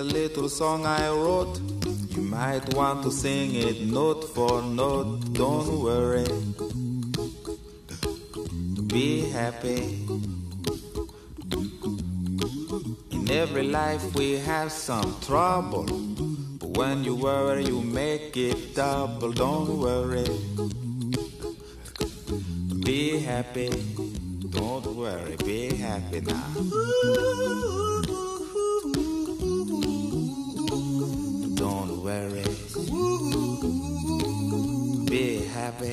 little song I wrote. You might want to sing it note for note. Don't worry, be happy. In every life we have some trouble, but when you worry you make it double. Don't worry, be happy. Don't worry, be happy now. Don't worry, be happy.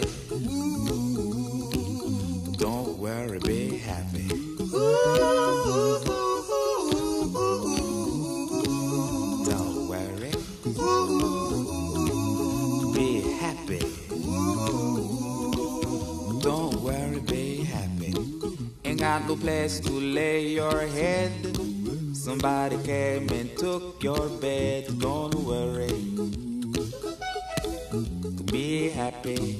Don't worry, be happy. Don't worry, be happy. Don't worry, be happy. Ain't got no place to lay your head. Somebody came and took your bed. Don't worry, be happy.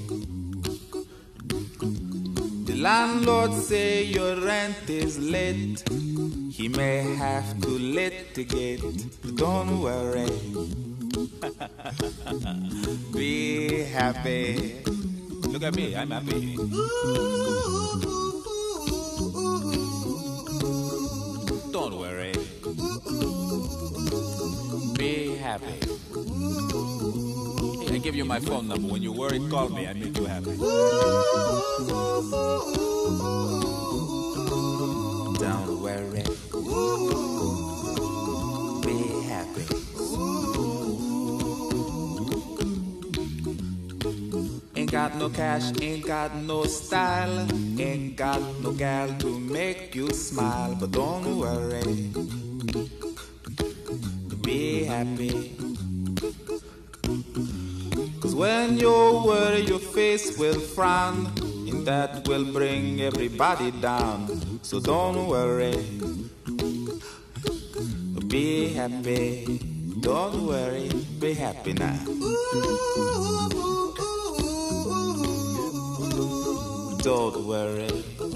The landlord say your rent is late. He may have to litigate. Don't worry, be happy. Look at me, I'm happy. Don't worry, be happy. I give you my phone number. When you worry, call me. I make you happy. Don't worry, be happy. Ain't got no cash, ain't got no style, ain't got no gal to make you smile. But don't worry, be happy. Cause when you worry your face will frown, and that will bring everybody down. So don't worry, be happy. Don't worry, be happy now. Don't worry,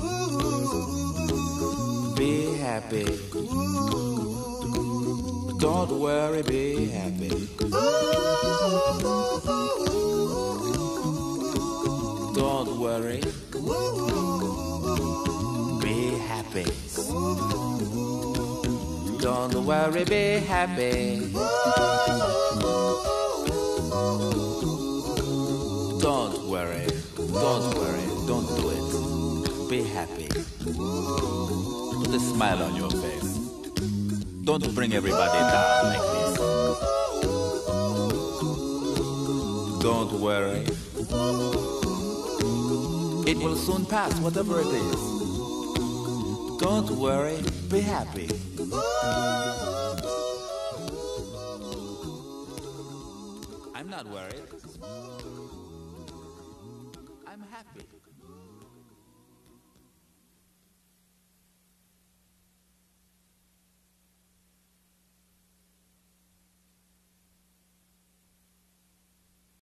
be happy. Don't worry, be happy. Don't worry, be happy. Don't worry, be happy. Don't worry, don't do it. Be happy. Put a smile on your face. Don't bring everybody down like this. Don't worry, it will soon pass, whatever it is. Don't worry, be happy. I'm not worried.